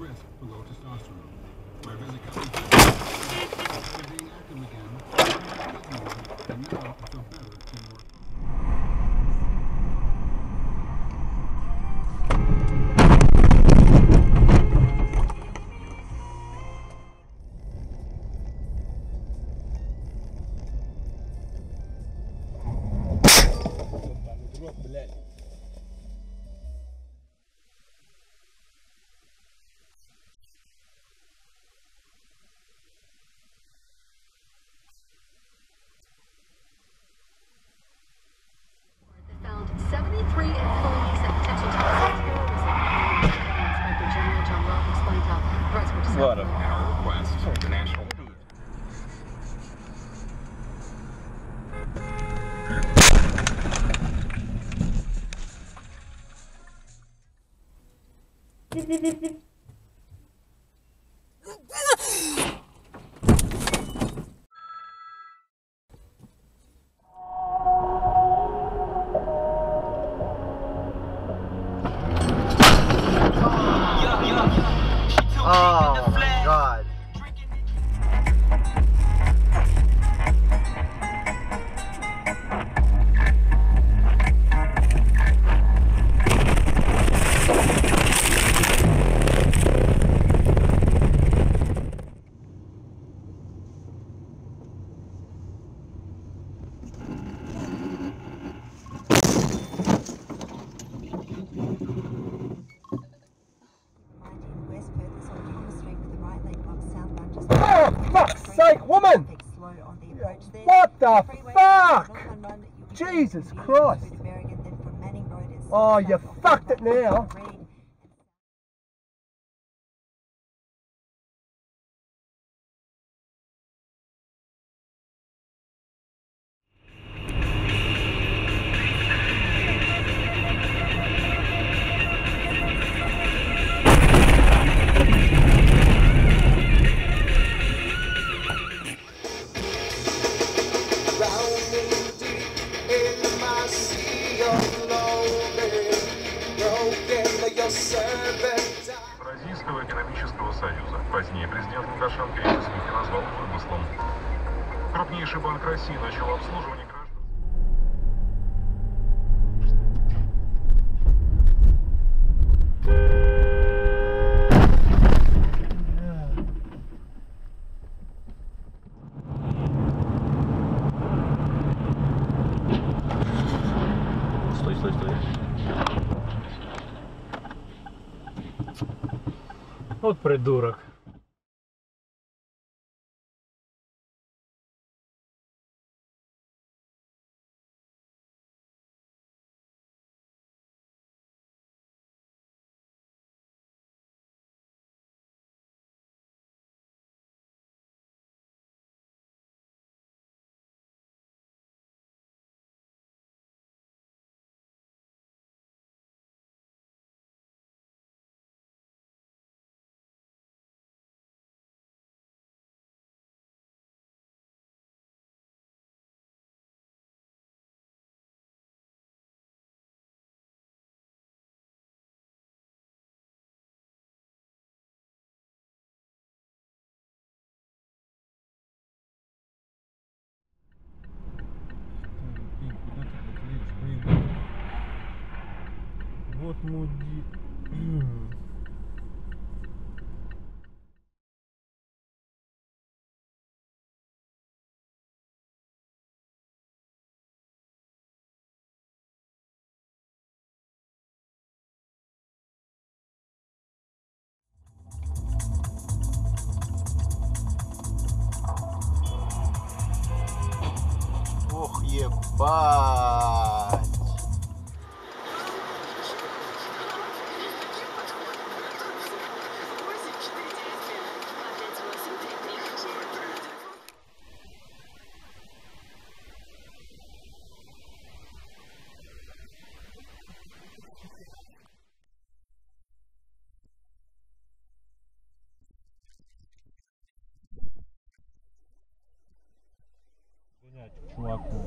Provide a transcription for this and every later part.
risk for low testosterone. My physicality started being active again, and now I feel better and more. Found 73 employees of potential terrorism. Inspector General John Roth explained how threats were discovered. At our request, the National Oh my God. Oh, fuck's sake, woman! What the fuck? Jesus Christ! Oh, you fucked it now. Российского экономического союза. Позднее президент Лукашенко эти слухи назвал вымыслом. Крупнейший банк России начал обслуживание граждан. Стой, стой, стой. Вот придурок. Вот муди. Ох, ебать. Чуваку.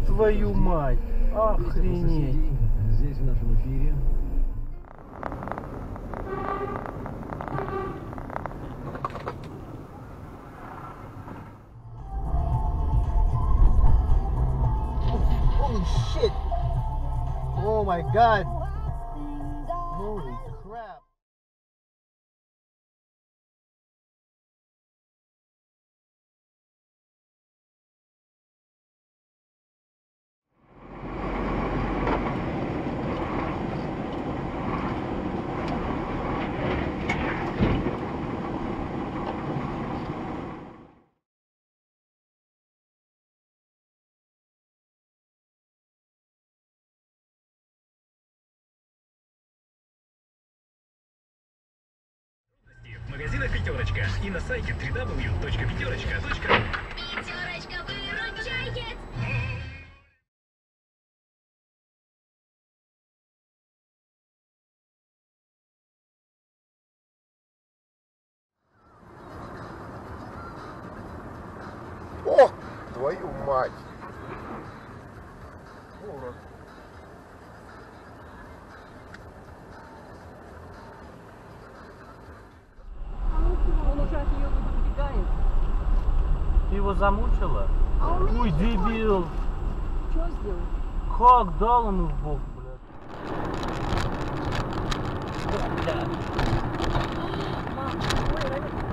твою мать! Охренеть! Здесь в нашем эфире. Holy shit! Oh my god! Holy crap! В магазинах «Пятерочка» и на сайте www.пятерочка.ру. Пятерочка выручает! О, твою мать! Урод. Он уже от нее убегает. Ты его замучила? А у меня Ой, дебил! что сделать? Как дал ему в бок, блядь? Мам, ой,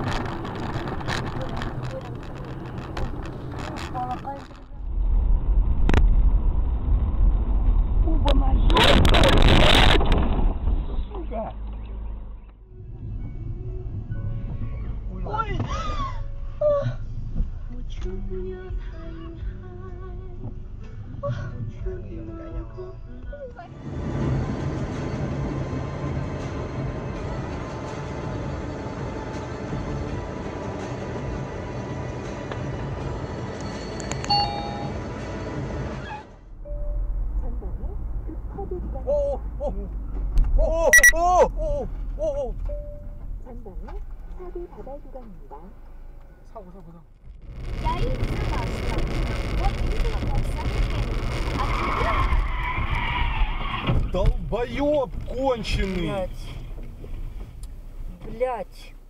오! 전방에 사고 다발 구간입니다. 사고. Я их согласна. Вот видела, как Долбоёб конченый! Блять.